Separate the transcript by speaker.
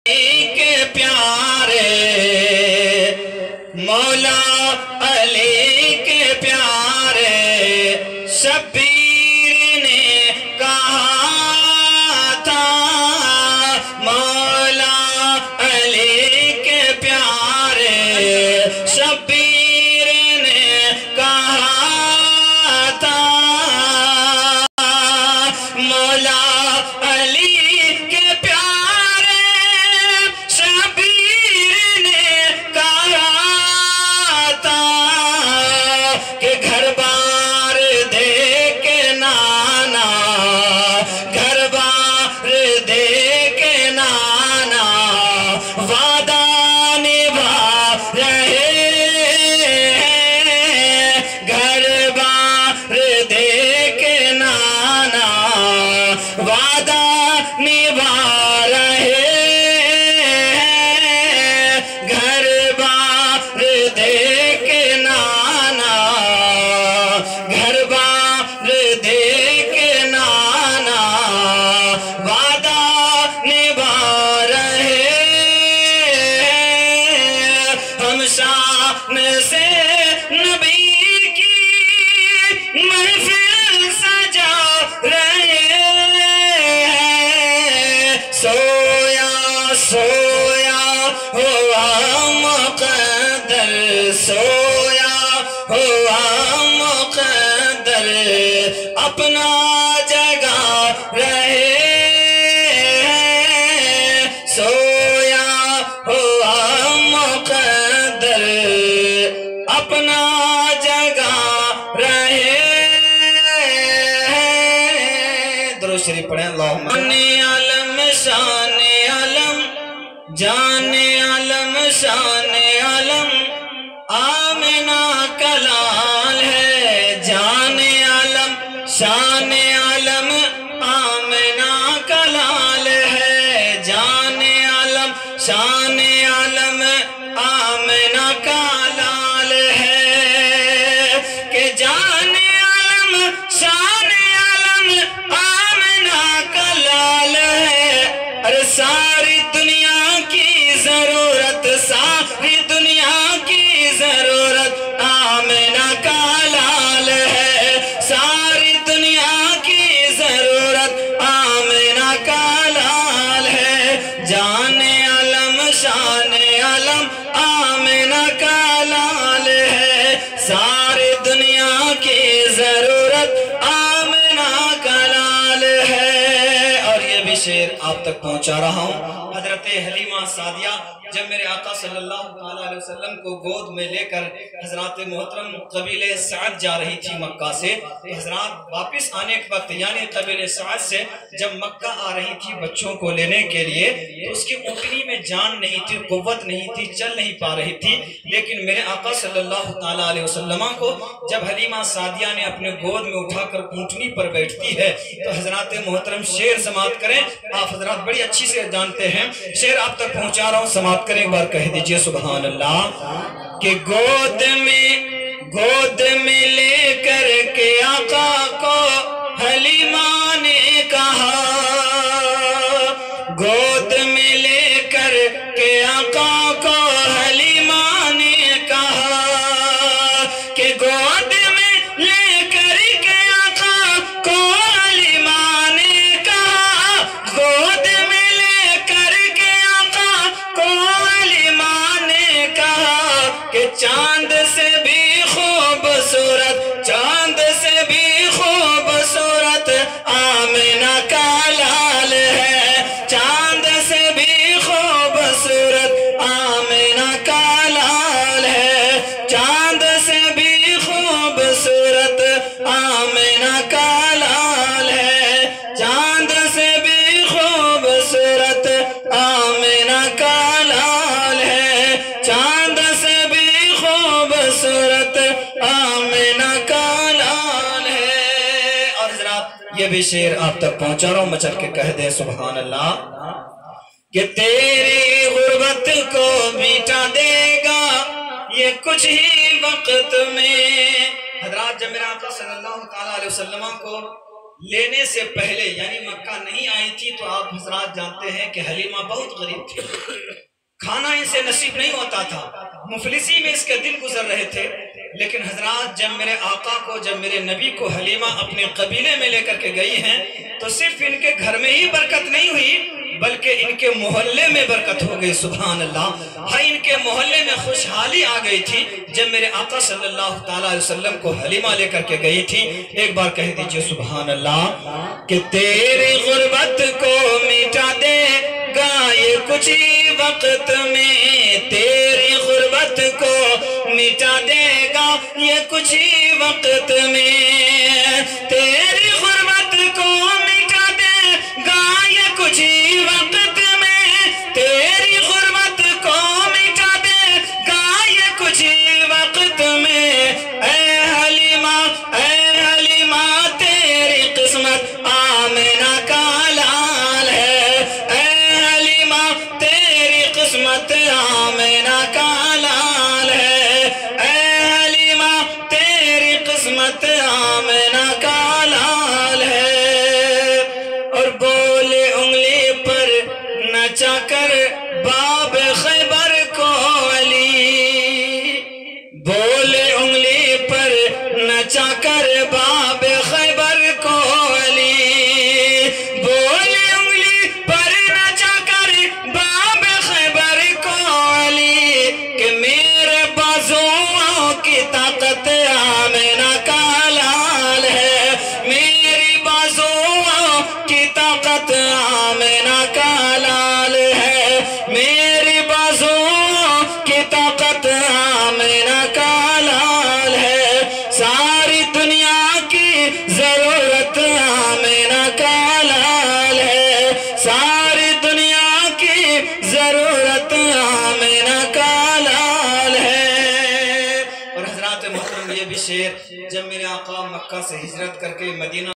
Speaker 1: کے پیارے مولا علی کے پیارے شبیر نے کہا تھا مولا علی کے پیارے شبیر نے کہا تھا مولا علی کے پیارے شبیر نے کہا تھا کہ گھر بار دے کے نانا گھر بار دے کے نانا وعدہ نبھا رہے ہیں گھر بار دے کے نانا وعدہ نبھا رہے ہیں گھر بار دے کے نانا گھر بار دے کے نانا وعدہ نبھا رہے ہیں ہم شان سے نبی کی محفل سجا رہے ہیں سویا سویا ہوا مقدر سویا ہوا مقدر اپنا جگہ رہے ہیں سویا ہوا مقدر اپنا جگہ رہے ہیں درود شریف پڑھیں اللہم شان علم جان علم شان علم آمنہ کلال ہے جان علم شان علم آمنہ کلال ہے جان علم شان علم آمنہ کلال ہے کہ جان علم شان علم آمنہ کلال ہے ارے ساری دنیا کی ضرورت ساری دنیا کی ضرورت آمنہ کا لال ہے ساری دنیا کی ضرورت آمنہ کا لال ہے جان علم شان علم آمنہ کا لال ہے ساری دنیا کی ضرورت آمنہ کا لال ہے اور یہ بھی شعر آپ تک پہنچا رہا ہوں حضرت حلیمہ سعدیہ جب میرے آقا صلی اللہ علیہ وسلم کو گود میں لے کر حضرات محترم قبیلہ سعد جا رہی تھی مکہ سے حضرات واپس آنے کے وقت یعنی قبیلہ سعد سے جب مکہ آ رہی تھی بچوں کو لینے کے لیے تو اس کی اونٹنی میں جان نہیں تھی قوت نہیں تھی چل نہیں پا رہی تھی لیکن میرے آقا صلی اللہ علیہ وسلم کو جب حلیمہ سعدیہ نے اپنے گود میں اٹھا کر اونٹنی پر بیٹھتی ہے تو حضرات محترم شعر سماعت کریں آپ حضرات بڑی اچھی سے جانتے ہیں شعر آپ تک پہنچا رہا ہوں سماعت کریں ایک بار کہہ دیجئے سبحان اللہ کہ گود میں لے کر کے آقا کو حلیمہ نے کہا گود میں لے کر کے آقا کو حلیمہ نے کہا کہ گود میں لے کر کے آقا کو حلیمہ نے کہا گود میں لے کر کے آقا کو حلیمہ نے کہا کہ چاند سے بھی خوبصورت چاند سے بھی خوبصورت آمنہ کا لال ہے چاند سے بھی خوبصورت آمنہ کا لال ہے چاند سے بھی خوبصورت آمنہ کا لال ہے چاند سے بھی خوبصورت آمنہ کا لال ہے چاند سے بھی خوبصورت آمنہ کا لال ہے اور حضرات یہ بھی شعر آپ تک پہنچا رہا ہوں مچل کے کہہ دیں سبحان اللہ کہ تیری غربت کو میٹا دے گا یہ کچھ ہی وقت میں حضرات جب میرے آقا صلی اللہ علیہ وسلم کو لینے سے پہلے یعنی مکہ نہیں آئی تھی تو آپ حضرات جانتے ہیں کہ حلیمہ بہت غریب تھی، کھانا ان سے نصیب نہیں ہوتا تھا، مفلسی میں اس کے دن گزر رہے تھے۔ لیکن حضرات جب میرے آقا کو، جب میرے نبی کو حلیمہ اپنے قبیلے میں لے کر کے گئی ہیں تو صرف ان کے گھر میں ہی برکت نہیں ہوئی بلکہ ان کے محلے میں برکت ہو گئی، سبحان اللہ۔ ہاں ان کے محلے میں خوشحالی آ گئی تھی جب میرے آقا صلی اللہ تعالیٰ علیہ وسلم کو حلیمہ لے کر کے گئی تھی۔ ایک بار کہہ دیجئے سبحان اللہ کہ تیری غربت کو مٹا دے گا یہ کچھ ہی وقت میں، تیری غربت کو مٹا دے گا یہ کچھ ہی وقت میں، تیری غربت کو مٹا دے گا یہ کچھ ہی وقت میں، تیری غربت کو مٹا دے گا یہ کچھ ہی وقت میں۔ اے حلیمہ تیری قسمت آمنہ کا لال ہے، اے حلیمہ تیری قسمت آمنہ کا لال ہے، اے حلیمہ تیری قسمت آمنہ کا لال ہے۔ اور بولے انگلی پر نچا کر باب خیبر کو علی، بولے انگلی پر نچا کر باب خیبر کو علی، بولے انگلی پر نچا کر باب خیبر کو علی، کہ میرے بازوؤں کی طاقت آمنہ کا لال ہے، میری بازوؤں کی طاقت آمنہ کا لال ہے، میری بازوؤں کی طاقت آمنہ کا لال ہے، ساری دنیا کی ضرورت آمنہ کا لال ہے، ساری دنیا کی ضرورت آمنہ کا لال ہے۔ اور حضرات محترم یہ بھی شعر جب میرے آقا مکہ سے ہجرت کر کے مدینہ